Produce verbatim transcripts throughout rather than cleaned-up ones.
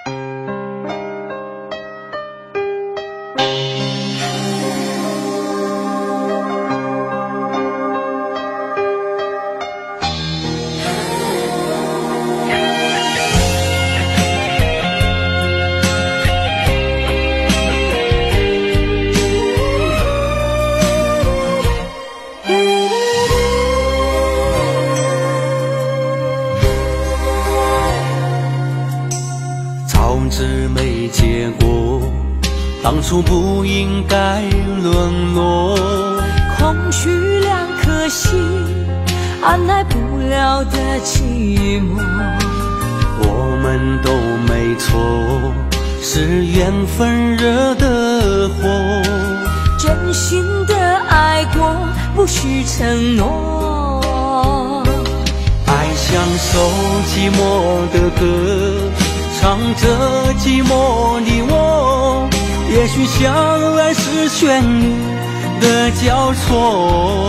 没结果，当初不应该沦落。 空虚两颗心，按耐不了的寂寞。 我们都没错，是缘分惹的祸。 真心的爱过，不需承诺。 爱像首寂寞的歌，唱着寂寞的我，也许相爱是旋律的交错。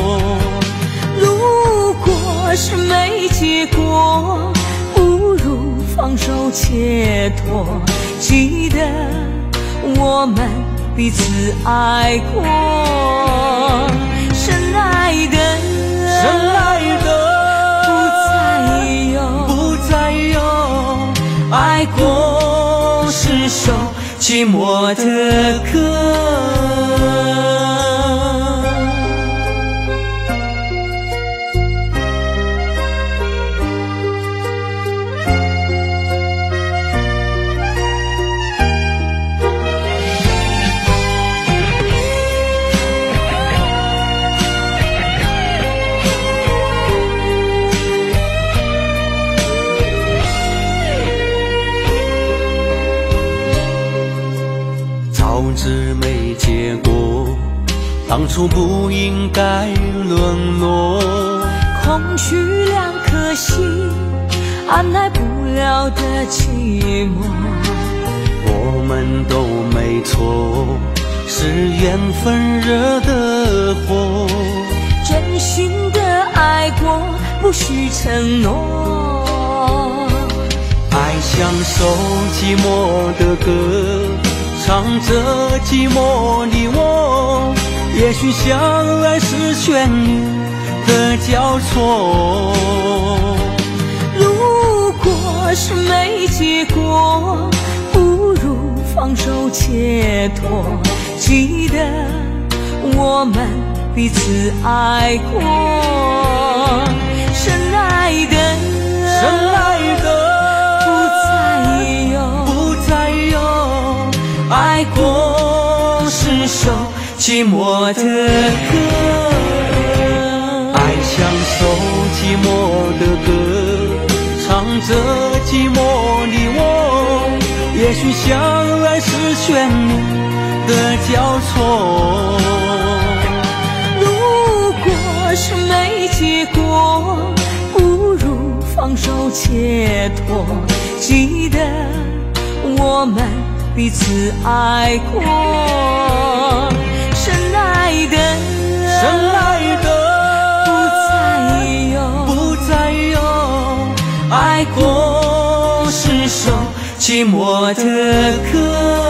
如果是没结果，不如放手解脱。记得我们彼此爱过，深爱的深爱的爱过是首寂寞的歌。早知没结果，当初不应该沦落。 空虚两颗心，按耐不了的寂寞。 我们都没错，是缘分惹的祸。 真心的爱过，不需承诺。 爱像首寂寞的歌，唱着寂寞的我，也许相爱是旋律的交错。 如果是没结果，不如放手解脱。记得我们彼此爱过，深爱的深爱的爱过是首寂寞的歌。爱像首寂寞的歌，唱着寂寞的我，也许相爱是旋律的交错。 如果是没结果，不如放手解脱。记得我们彼此爱过，深爱的深爱的不再有不再有爱过是首寂寞的歌。